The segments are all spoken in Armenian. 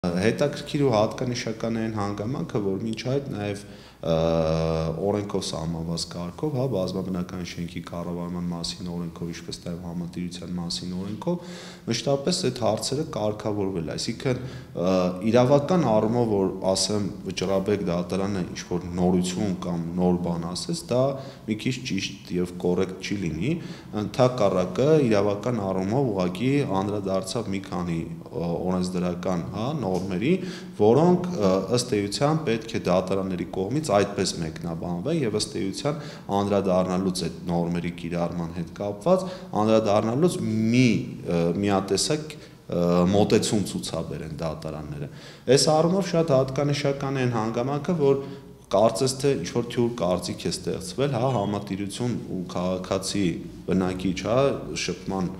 Հետաքրքիր ու հատկանշական է այն հանգամանքը, որ մինչ այդ նաև օրենքով սահմանված կարգով, հա, բազմաբնական շենքի կառավարման մասին օրենքով, ինչպես նաև համատիրության մասին օրենքով, մշտապես այդ հարցերը կարգավորվել, այսինքն իրավական առումով, որ ասեմ Վճռաբեկ դատարանը ինչ-որ նորություն կամ նոր բան ասեց, դա մի քիչ ճիշտ եւ կոռեկտ չի լինի, ընդհակառակը իրավական առումով ուղղակի անդրադարձավ մի քանի օրենսդրական, հա, նորմերի, որոնք ըստ էության պետք է դատարանների կողմից այդպես մեկնաբանվեն եւ ըստ էության անդրադառնալուց այդ նորմերի կիրառման հետ կապված անդրադառնալուց միատեսակ մոտեցում ցուցաբերեն դատարանները։ Այս առումով շատ հատկանշական է այն հանգամանքը, որ կարծես թե ինչ-որ թյուր կարծիք է ստեղծվել, հա, համատիրություն ու քաղաքացի բնակիչ, հա, շփման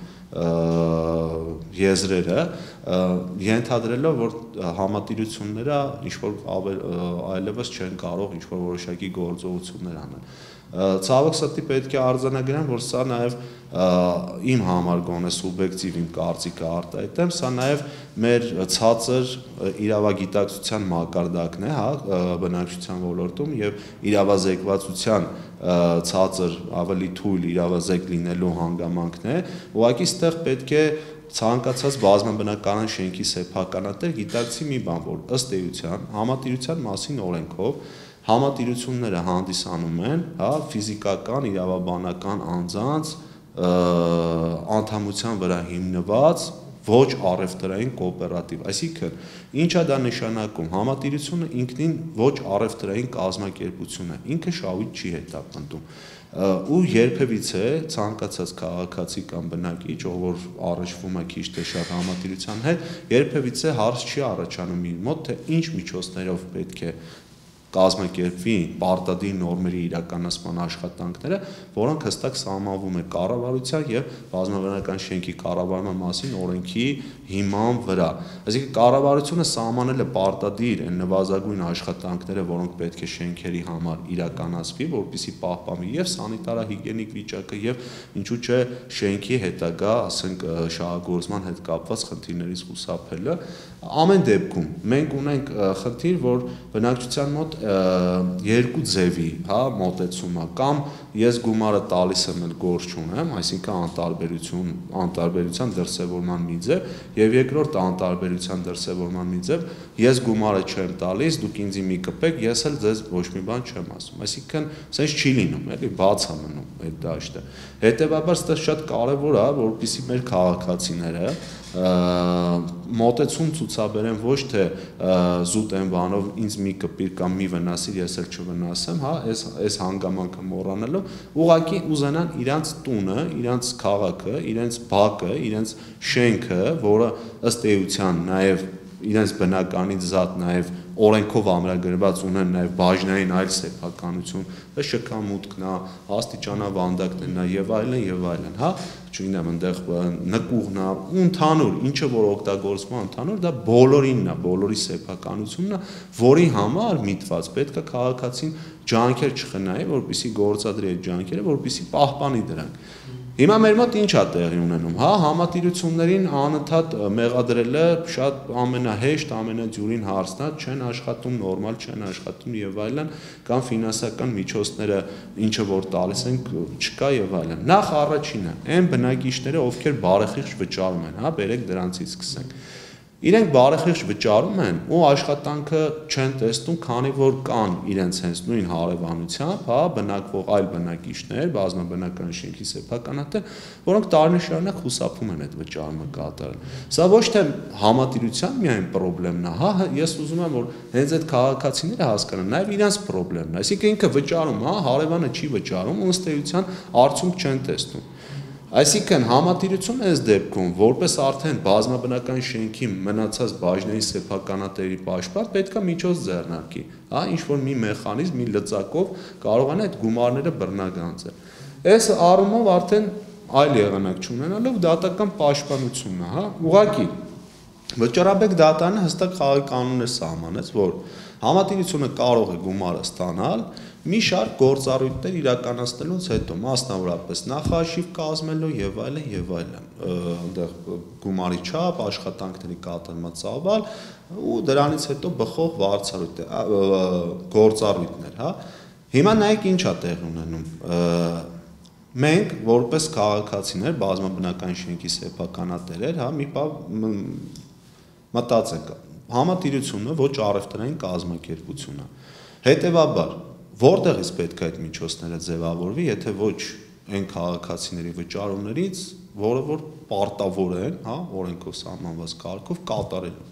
եզրերը ենթադրելով, որ համատիրությունները ինչ-որ այլևս չեն կարող ինչ-որ որոշակի գործողություններ անել։ Ցավոք սրտի պետք է արձանագրեմ, որ սա նաև իմ համար գոնե սուբյեկտիվ իմ կարծիքը արտահայտեմ, սա նաև մեր ցածր իրավագիտակցության մակարդակն է, հա, բնակչության ոլորտում եւ իրավազեկվածության ցածր ավելի թույլ իրավազեկ լինելու հանգամանքն է, ուղղակի ստեղ պետք է ցանկացած բազմաբնական շենքի սեփականատեր գիտակցի մի բան, որ ըստ էության համատիրության մասին օրենքով համատիրությունները հանդիսանում են, հա, ֆիզիկական, իրավաբանական անձանց անդամության վրա հիմնված ոչ առևտրային կոոպերատիվ, այսինքն ինչա դա նշանակում, համատիրությունը ինքնին ոչ առևտրային կազմակերպություն է, ինքը շահույթ չի հետապնդում ու երբևիցե ցանկացած քաղաքացի կամ բնակիչ, ով որ առնչվում է քիչ թե շատ համատիրության հետ, երբևիցե հարց չի առաջանում իր մոտ, թե ինչ միջոցներով պետք է կազմակերպվի պարտադիր նորմերի իրականացման աշխատանքները, որոնք հստակ սահմանվում է կառավարության եւ բազմաբնական շենքի կառավարման մասին օրենքի հիման վրա։ Այսինքն կառավարությունը սահմանել է պարտադիր այն նվազագույն աշխատանքները, որոնք պետք է շենքերի համար իրականացվի, որպեսզի պահպանվի եւ սանիտարահիգիենիկ վիճակը եւ ինչու՞ չէ շենքի հետագա, ասենք, շահագործման հետ կապված խնդիրներից խուսափելը։ Ամեն դեպքում մենք ունենք խնդիր, որ բնակչության մոտ երկու ձևի, հա, մոտեցումը կամ ես գումարը տալիս եմ, էլ գործ չունեմ, այսինքն անտարբերության դրսևորման մի ձև, եւ երկրորդ անտարբերության դրսևորման մի ձև, ես գումարը չեմ տալիս, դուք ինձ մի կպեք, ես էլ ձեզ ոչ մի բան չեմ ասում, այսինքն sense չի լինում, էլի բաց է մնում այդ դաշտը։ Հետևաբար ստեղ շատ կարեւոր է, որպեսզի մեր քաղաքացիները մոտեցում ցուցաբերեն ոչ թե զուտ են բանով ինձ մի կպիր կամ մի վնասիր, ես էլ չվնասեմ, հա, այս հանգամանքը մոռանալով, ուղղակի ուզենան իրանց տունը, իրանց քաղաքը, իրենց բակը, իրենց շենքը, որը ըստ էության նաև իրենց բնականից զատ նաև օրենքով ամրագրված ունեն նաև բաժնային այլ սեփականություն, շքամուտքն է, աստիճանավանդակներն է եւ այլն, հա, չունեմ այնտեղ նկուղն է, ու ընդհանուր, ինչը որ օգտագործվում է ընդհանուր, դա բոլորինն է, բոլորի սեփականությունն է, որի համար միտված պետք է քաղաքացին ջանքեր չխնայի, որպեսզի գործադրի այդ ջանքերը, որպեսզի պահպանի դրանք։ Հիմա մեր մոտ ինչ է տեղի ունենում, հա, համատիրություններին անընդհատ մեղադրելը շատ ամենահեշտ, ամենադյուրին հարցն է, չեն աշխատում, նորմալ չեն աշխատում եւ այլն, կամ ֆինանսական միջոցները ինչը որ տալիս են չկա եւ այլն։ Նախ առաջինը, այն բնակիչները, ովքեր բարեխիղճ վճարում են, հա, բերեք դրանցից սկսենք։ Իրենք բարեխիղճ վճարում են ու աշխատանքը չեն տեսնում, քանի որ կան իրենց հենց նույն հարևանությամբ, հա, բնակվող այլ բնակիչներ, բազմաբնական շենքի սեփականատեր, որոնք տարիներ շարունակ խուսափում են այդ վճարումը կատարել։ Սա ոչ թե համատիրության միայն խնդիրն է, հա, ես ուզում եմ, որ հենց այդ քաղաքացիները հասկանան, նաև իրենց խնդիրն է, այսինքն ինքը վճարում, հա, հարևանը չի վճարում, ըստ էության արդյունք չեն տեսնում։ Այսինքն համատիրությունը այս դեպքում որպես արդեն բազմաբնական շենքի մնացած բաժնային սեփականատերի պաշտպան պետք է միջոց ձեռնարկի, հա, ինչ-որ մի մեխանիզմ, մի լծակով կարողանա այդ գումարները բռնագանձել։ Այս առումով արդեն այլ եղանակ չունենալով դատական պաշտպանությունն է, հա, ուղղակի Վճռաբեկ դատարանը հստակ խաղի կանոններ սահմանեց, որ Համատիրությունը կարող է գումարը ստանալ մի շարք գործառույթներ իրականացնելուց հետո, մասնավորապես նախաշիվ կազմելու եւ այլն, այնտեղ գումարի չափ, աշխատանքների կատարման ծավալ ու դրանից հետո բխող գործառույթներ, հա։ Հիմա նայեք ինչ է տեղ ունենում։ Մենք որպես քաղաքացիներ, բազմաբնական շենքի սեփականատերեր, հա, մի բան մտածեք, համատիրությունը ոչ առևտրային կազմակերպություն է։ Հետևաբար, որտեղից պետք է այդ միջոցները ձևավորվի, եթե ոչ այն քաղաքացիների վճարումներից, որը որ պարտավոր են, հա, օրենքով սահմանված կարգով կատարելու։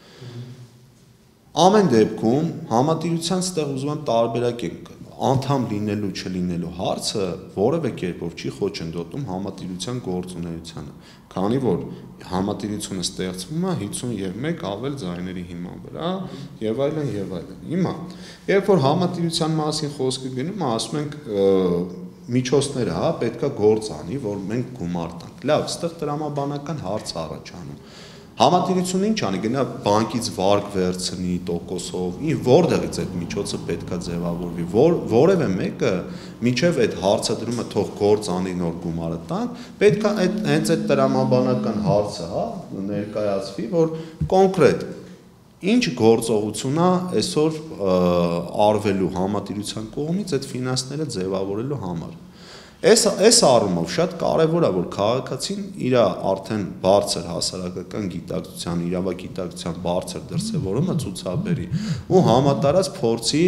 Ամեն դեպքում համատիրության ստեղ ուզում եմ տարբերակենք անդամ լինելու չլինելու հարցը որևէ կերպով չի խոչընդոտում համատիրության գործունեությանը, քանի որ համատիրությունը ստեղծվում է 51 ավել ձայների հիման վրա եւ այլն եւ այլն։ Հիմա, երբ որ համատիրության մասին խոսքը գնում է, ասում ենք միջոցները, հա, պետքա գործ անի, որ մենք գումար տանք։ Լավ, այստեղ տրամաբանական հարց առաջանում։ Համատիրությունը ինչ անի, գնա բանկից վարկ վերցնի տոկոսով, որտեղից այդ միջոցը պետքա ձևավորվի, որևէ մեկը միջև այդ հարցադրումը թող գործ անի նոր գումարը տանք, պետքա հենց այդ տրամաբանական հարցը, հա, ներկայացվի, որ կոնկրետ ինչ գործողություն է այսօր արվելու համատիրության կողմից այդ ֆինանսները ձևավորելու համար։ Այս առումով շատ կարևոր է, որ քաղաքացին իր արդեն բարձր հասարակական գիտակցության, իրավագիտակցության բարձր դրսևորումը ցուցաբերի ու համատարած փորձի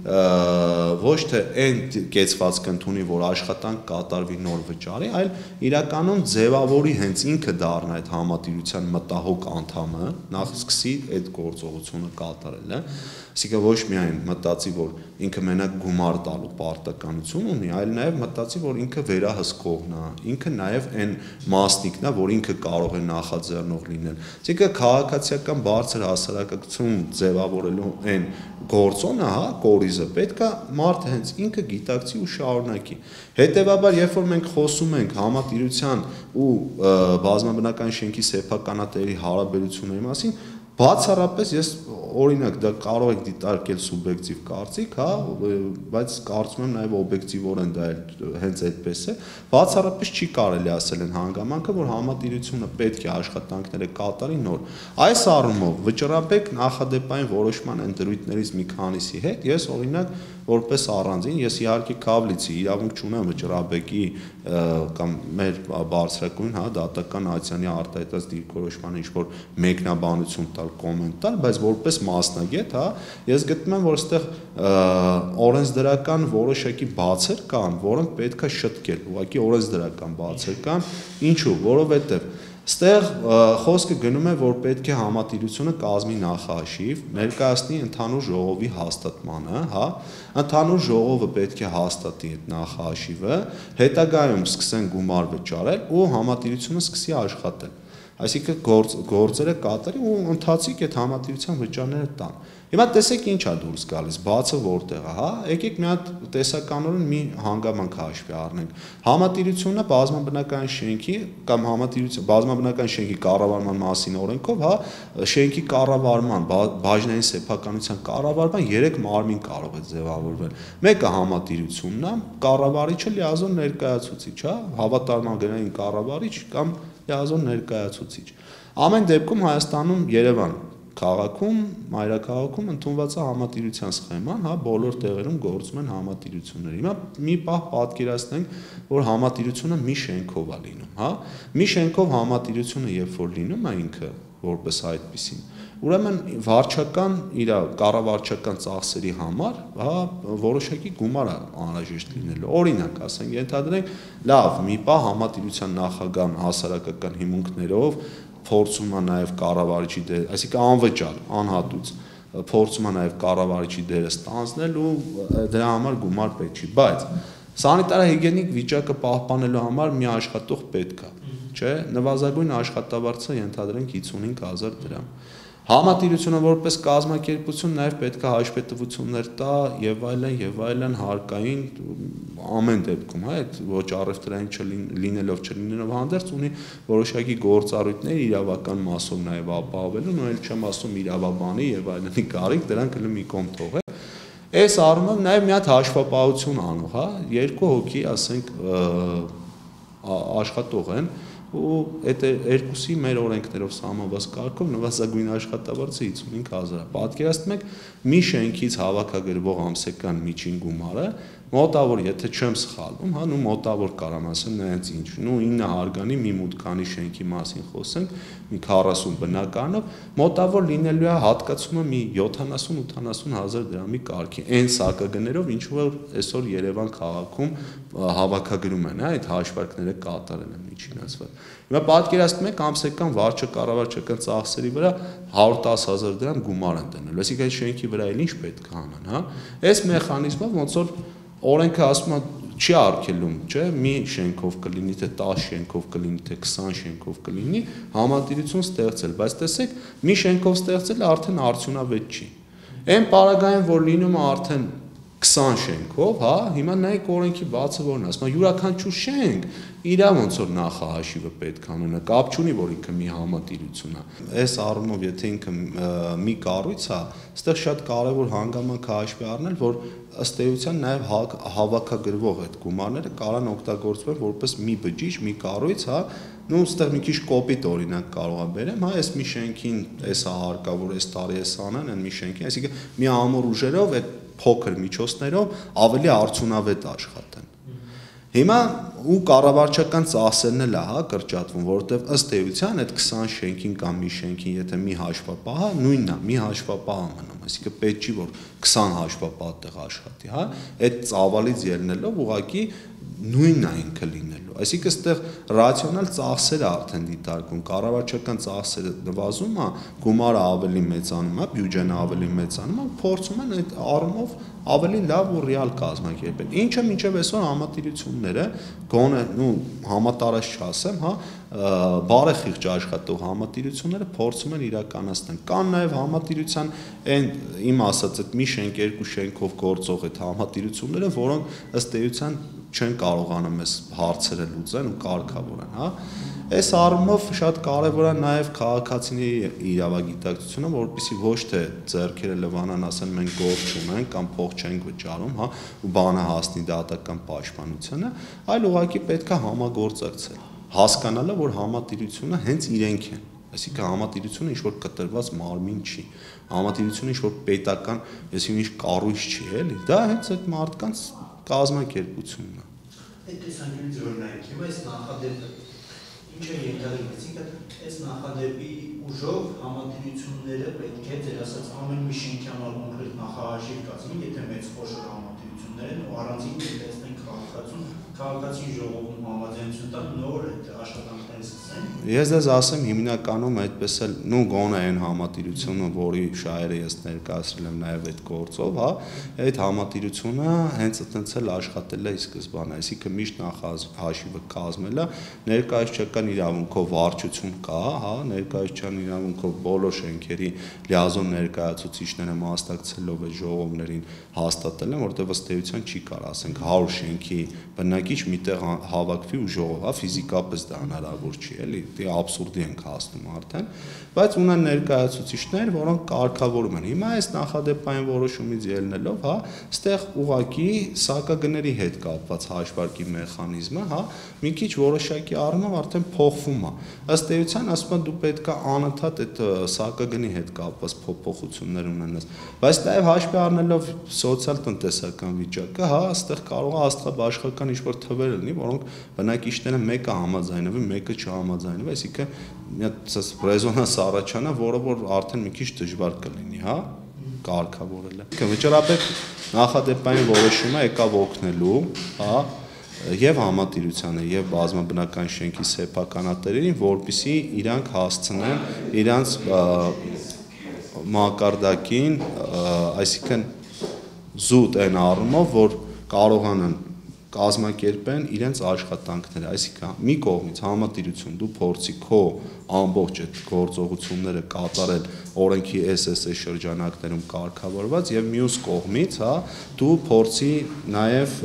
ոչ թե այն կեցվածք ընդունի, որ աշխատանք կատարվի նոր վճարի, այլ իրականում ձևավորի հենց ինքը դառնա այդ համատիրության մտահոգ անդամը, նախ սկսի այդ գործողությունը կատարել, այսինքն ոչ միայն մտածի, որ ինքը մենակ գումար տալու պարտականություն ունի, այլ նաև մտածի, որ ինքը վերահսկողն է, ինքը նաև այն մասնիկն է, որ ինքը կարող է նախաձեռնող լինել։ Այսինքն քաղաքացիական բարձր հասարակություն ձևավորելու այն գործոնը, հա, կորիզը պետք է մարդը հենց ինքը գիտակցի ու շարունակի։ Հետևաբար, երբ որ մենք խոսում ենք համատիրության ու բազմաբնական շենքի սեփականատերի հարաբերությունների մասին, բացառապես ես օրինակ դա կարող եք դիտարկել սուբյեկտիվ կարծիք, հա, բայց կարծում եմ նաև օբյեկտիվորեն դա հենց այդպես է, բացառապես չի կարելի ասել այն հանգամանքը, որ համատիրությունը պետք է աշխատանքները կատարի նոր։ Այս առումով վճռաբեկ նախադեպային որոշման այն դրույթներից մի քանիսի հետ ես օրինակ որպես առանձին, ես իհարկե կավլիցի իրավունք չունեմ վճռաբեկի կամ մեր բարձրակույն, հա, դատական ացիանի արտահայտած դիրքորոշման ինչ-որ մեկնաբանություն տալ, կոմենտ տալ, բայց որպես մասնագետ, հա, ես գտնում եմ, որ այստեղ օրենսդրական որոշակի բացեր կան, որոնք պետք է շտկել, ուղղակի օրենսդրական բացեր կան, ինչու, որովհետև Ստեղ խոսքը գնում է, որ պետք է համատիրությունը կազմի նախաշիվ, ներկայացնի ընդհանուր ժողովի հաստատմանը, հա, ընդհանուր ժողովը պետք է հաստատի այդ նախաշիվը, հետագայում սկսեն գումար վճարել ու համատիրությունը սկսի աշխատել։ Այսինքն գործերը կատարի ու ընթացիկ այդ համատիրության վճարները տան։ Հիմա տեսեք ինչ է դուրս գալիս, բացը որտեղ է, հա, եկեք մի հատ տեսականորեն մի հանգամանք հաշվի առնենք։ Համատիրությունը բազմաբնական շենքի կամ բազմաբնական շենքի կառավարման մասին օրենքով, հա, շենքի կառավարման, բաժնային սեփականության կառավարման 3 մարմին կարող է ձևավորվել։ Մեկը համատիրությունն է, կառավարիչը լիազոր ներկայացուցիչ, հա, հավատարմագրային կառավարիչ կամ լիազոր ներկայացուցիչ։ Ամեն դեպքում Հայաստանում Երևան քաղաքում, մայրաքաղաքում ընդունված է համատիրության սխեման, հա, բոլոր տեղերում գործում են համատիրություններ։ Հիմա մի պահ պատկերացնենք, որ համատիրությունը մի շենքով է լինում, հա։ Մի շենքով համատիրությունը երբ որ լինում է ինքը որպես այդպիսին, ուրեմն վարչական իր կառավարչական ծախսերի համար, հա, որոշակի գումար է անհրաժեշտ լինելու։ Օրինակ, ասենք, ենթադրենք, լավ, մի պահ համատիրության նախագահն հասարակական հիմունքներով փորձում է նաև կառավարիչի դեր, այսինքն անվճար, անհատուց փորձում է նաև կառավարիչի դերը ստանձնել ու դրա համար գումար պետք չի, բայց սանիտարահիգիենիկ վիճակը պահպանելու համար մի աշխատող պետք է, չէ՞, նվազագույն աշխատավարձը ենթադրենք 55,000 դրամ։ Համատիրությունը որպես կազմակերպություն նաև պետք է հաշվետվություններ տա եւ այլն հարկային ամեն դեպքում, այդ ոչ առևտրային լինելով չլինելով հանդերձ ունի որոշակի գործառույթներ իրավական մասով նաև ապահովելու, նույն չեմ ասում իրավաբանի եւ այլնի կարիք, դրանք էլ մի կողմ թողել։ Այս առումով նաև մի հատ հաշվապահություն անող, հա, երկու հոգի, ասենք, աշխատող են ու այդ երկուսի մեր օրենքներով սահմանված կարգով նվազագույն աշխատավարձը 55,000 է։ Պատկերացնում եք մի շենքից հավաքագրվող ամսական միջին գումարը մոտավոր, եթե չեմ սխալվում, հա, նու մոտավոր կարամ ասեմ նրանց ինչ, նու 9 հարգանի մի մուտքանի շենքի մասին խոսենք, մի 40 բնականով, մոտավոր լինելու է հատկացումը մի 70-80,000 դրամի կարգի, այն սակագներով, ինչ որ այսօր Երևան քաղաքում հավաքագրում են, այդ հաշվարկները կատարել են միջինացված։ Հիմա պատկերացնում եք ամսական վարչակարգական ծախսերի վրա 110,000 դրամ գումար են դնելու, այսինքն այդ շենքի վրա էլ ինչ պետք է անեն, հա։ Այս մեխանիզմով ոնց որ օրենքը ասում է չի արգելում, չէ, մի շենքով կլինի, թե 10 շենքով կլինի, թե 20 շենքով կլինի, համատիրություն ստեղծել, բայց տեսեք, մի շենքով ստեղծելը արդեն արդյունավետ չի։ Այն պարագայում, որ լինում է արդեն 20 շենքով, հա, հիմա նայեք օրենքի բացը որն է, ասում է յուրաքանչյուր շենք իր ոնց որ նախահաշիվը պետք է անունը, կապ չունի, որ ինքը մի համատիրություն է։ Այս առումով, եթե ինքը մի կառույց է, այստեղ շատ կարևոր հանգամանք է հաշվի առնել, որ ըստ էության նաև հավաքագրվող այդ գումարները կարան օգտագործվել որպես մի բջիջ, մի կառույց, հա, նու այստեղ մի քիչ կոպիտ օրինակ կարող է բերեմ, հա, այս մի շենքին էս է հարկավոր, այս տարի էս անեն, այն մի շենքին, այսինքն մի ամուր ուժերով այդ փոքր միջոցներով ավելի արդյունավետ աշխատեն։ Հիմա ու կառավարչական ծախսերն էլ է, հա, կրճատվում, որովհետև ըստ էության այդ 20 շենքին կամ մի շենքին, եթե մի հաշվապահ է, նույնն է, մի հաշվապահ է մնում, այսինքն պետք չի որ 20 հաշվապահ տեղ աշխատի, հա, այդ ծավալից ելնելով ուղղակի նույնն է ինքը լինելու։ Այսինքն այստեղ ռացիոնալ ծախսերը արդեն դիտարկում, կառավարչական ծախսերը նվազում է, գումարը ավելի մեծանում է, բյուջեն ավելի մեծանում է, փորձում են այդ առումով ավելի լավ ու ռեալ կազմակերպել։ Ինչը մինչև այսօր համատիրությունները գոնե համատարած չասեմ, հա, բարեխիղճ աշխատող համատիրությունները փորձում են իրականացնել։ Կան նաև համատիրության այն իմ ասած այդ մի շենք, երկու շենքով գործող այդ համատիրությունները, որոնք ըստ էության չեն կարողանում այս հարցերը լուծեն ու կարգավորեն, հա։ Այս առումով շատ կարևոր է նաև քաղաքացիների իրավագիտակցությունը, որպեսզի ոչ թե ձեռքերը լվանան, ասեն մենք գործ չունենք կամ փող չենք վճարում, հա, ու բանը հասնի դատական պաշտպանությանը, այլ ուղղակի պետք է համագործակցել, հասկանալը, որ համատիրությունը հենց իրենք են։ Այսինքն համատիրությունը ինչ-որ կտրված մարմին չի, համատիրությունը ինչ-որ պետական, այսինքն ինչ կառույց չի, էլի, դա հենց այդ մարդկանց կազմակերպությունն է։ Այդ տեսանկյունից օրինակ, հիմա այս նախադեպը ինչ է ենթադրում, այսինքն այս նախադեպի ուժով համատիրությունները պետք է ձեր ասած ամեն մի շենքի համար կոնկրետ նախահաշիվ կազմեն, եթե մեծ խոշոր համատիրություններ են ու առանցին տեսնեն քաղաքացի ժողովում համաձայնություն տան նոր այդ աշխատանքները սկսեն։ Ես դες ասեմ հիմնականում այդպես էլ գոնե այն համատիրությունը, որի շահերը ես ներկայացրել եմ նաև այդ գործով, հա, այդ համատիրությունը հենց այդպես էլ աշխատել է ի սկզբանե, այսինքն միշտ նախահաշիվը կազմել է, ներկայացչական իրավունքով վարչություն կա, հա, ներկայացչական իրավունքով բոլոր շենքերի լիազոր ներկայացուցիչները մասնակցելով այդ ժողովներին հաստատել են, որտեղ ըստ էության չի կարող, ասենք 100 շենքի բնակիչ միտեղ հավաքվի ու ժողովա, ֆիզիկապես դա հնարավոր չի, էլի, դե աբսուրդի ենք հասնում արդեն, բայց ունեն ներկայացուցիչներ, որոնք կարգավորում են։ Հիմա այս նախադեպային որոշումից ելնելով, հա, այստեղ ուղղակի սակագների հետ կապված հաշվարկի մեխանիզմը, հա, մի քիչ որոշակի առումով արդեն փոխվում է։ Ըստ էության ասում են դու պետք է անընդհատ այդ սակագնի հետ կապված փոփոխություններ ունենաս, բայց նաև հաշվի առնելով սոցիալ-տնտեսական վիճակը, հա, այստեղ կարող է աստղաբաշխական ինչ-որ թվեր լինի, որոնք բնակիչները մեկը համաձայնվի, մեկը չհամաձայնվի, այսինքն մի հատ ռեզոնանս առաջանա, որը որ արդեն մի քիչ դժվար կլինի, հա, կարգավորելը։ Վճռաբեկ նախադեպային որոշումը եկավ օգնելու, հա, եւ համատիրությանը եւ բազմաբնական շենքի սեփականատերերին, որպեսզի իրանք հասցնեն իրանց մակարդակին, այսինքն զուտ այն առումով, որ կարողանան կազմակերպեն իրենց աշխատանքները, այսինքն մի կողմից համատիրություն դու փորձի քո ամբողջ այդ գործողությունները կատարել օրենքի SSS շրջանակներում կարգավորված եւ մյուս կողմից, հա, դու փորձի նաեւ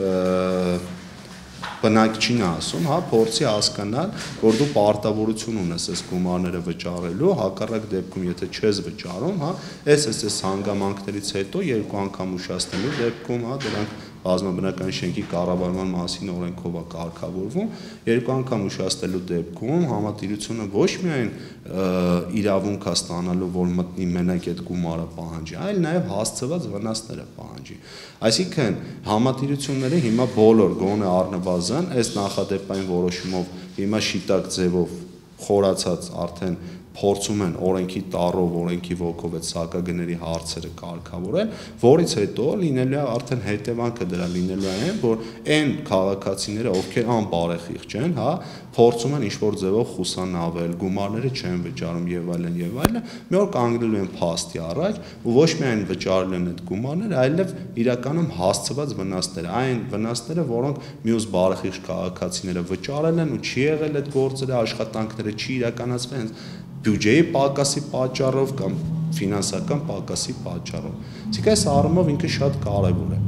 բնակչին ասում, հա, փորձի հասկանալ, որ դու պարտավորություն ունես այս գումարները վճարելու, հակառակ դեպքում, եթե չես վճարում, հա, SSS հանգամանքներից հետո երկու անգամ ուշացնելու դեպքում, հա, դրանք բազմաբնական շենքի կառավարման մասին օրենքով է կարգավորվում, երկու անգամ ուշացնելու դեպքում համատիրությունը ոչ միայն իրավունք է ստանալու, որ մտնի մենակ այդ գումարը պահանջի, այլ նաև հասցված վնասները պահանջի։ Այսինքն համատիրությունները հիմա բոլոր գոնե առնվազն այս նախադեպային որոշումով հիմա շիտակ ձևով խորացած արդեն փորձում են օրենքի տառով, օրենքի ոգով այդ սակագների հարցերը կարգավորել, որից հետո լինելու է արդեն հետևանքը դրա լինելու է, որ այն քաղաքացիները, ովքեր անբարեխիղճ են, հա, փորձում են ինչ-որ ձևով խուսանավել, գումարները չեն վճարում եւ այլն, մի օր կանգնելու են փաստի առաջ, ու ոչ միայն վճարել են այդ գումարները, այլև իրականում հասցված վնասներ, այն վնասները, որոնք մյուս բարեխիղճ քաղաքացիները վճարել են ու չի եղել այդ գործերը, աշխատանքները չի իրականացվել բյուջեի պակասի պատճառով կամ ֆինանսական պակասի պատճառով։ Իսկ այս առումով ինքը շատ կարևոր է։